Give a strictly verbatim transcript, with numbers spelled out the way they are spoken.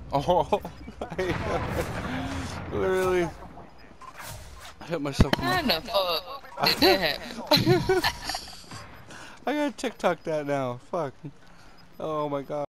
Oh, I literally hit myself in How my... the fuck did that happen? I gotta TikTok that now. Fuck. Oh my god.